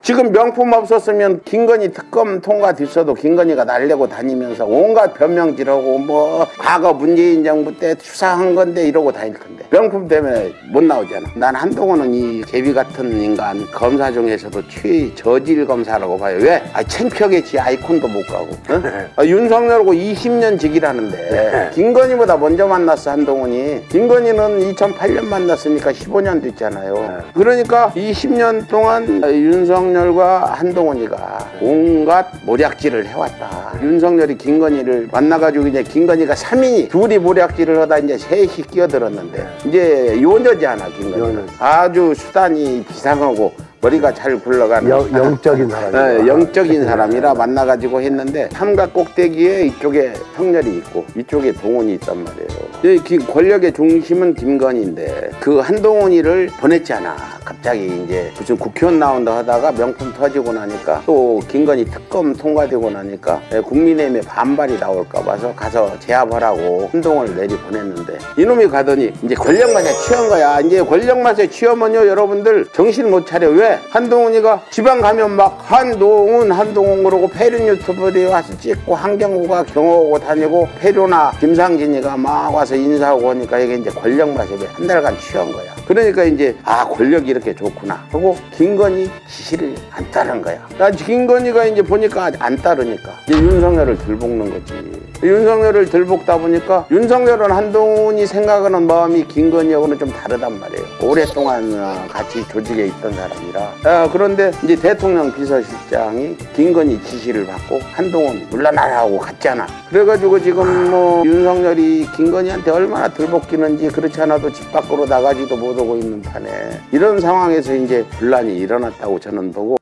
지금 명품 없었으면 김건희 특검 통과됐어도 김건희가 날려고 다니면서 온갖 변명질하고 뭐 과거 문재인 정부 때 수사한 건데 이러고 다닐 건데 명품 때문에 못 나오잖아. 난 한동훈은 이 제비 같은 인간 검사 중에서도 최저질 검사라고 봐요. 왜? 창피하겠지. 아이콘도 못 가고. 응? 윤석열하고 20년 직이라는데 김건희보다 먼저 만났어 한동훈이. 김건희는 2008년 만났으니까 15년 됐잖아요. 그러니까 20년 동안 윤석열과 한동훈이가 온갖 모략질을 해왔다. 윤석열이 김건희를 만나가지고 이제 김건희가 3인이 둘이 모략질을 하다 이제 셋이 끼어들었는데 이제 요녀잖아 김건희. 아주 수단이 비상하고 머리가 잘 굴러가는 영적인 사람이야. 네, 영적인 사람이라 만나가지고 했는데 삼각 꼭대기에 이쪽에 성렬이 있고 이쪽에 동훈이 있단 말이에요. 이 권력의 중심은 김건희인데 그 한동훈이를 보냈잖아. 갑자기 이제 무슨 국회의원 나온다 하다가 명품 터지고 나니까 또 김건희 특검 통과되고 나니까 국민의힘에 반발이 나올까 봐서 가서 제압하라고 한동훈을 내리보냈는데 이놈이 가더니 이제 권력 맛에 취한 거야. 이제 권력 맛에 취하면요 여러분들 정신 못 차려. 왜? 한동훈이가 지방 가면 막 한동훈 그러고 패륜 유튜버들이 와서 찍고 한경구가 경호하고 다니고 패륜아 김상진이가 막 와서 인사하고 하니까 이게 이제 권력 맛에 한 달간 취한 거야. 그러니까 이제 권력이 이렇게 좋구나 하고 김건희 지시를 안 따른 거야. 나 김건희가 이제 보니까 안 따르니까 이제 윤석열을 들볶는 거지. 윤석열을 들볶다 보니까 윤석열은 한동훈이 생각하는 마음이 김건희하고는 좀 다르단 말이에요. 오랫동안 같이 조직에 있던 사람이라. 그런데 이제 대통령 비서실장이 김건희 지시를 받고 한동훈 물러나라고 갔잖아. 그래가지고 지금 뭐 윤석열이 김건희한테 얼마나 들볶이는지 그렇지 않아도 집 밖으로 나가지도 못하고 있는 판에 이런 상황에서 이제 분란이 일어났다고 저는 보고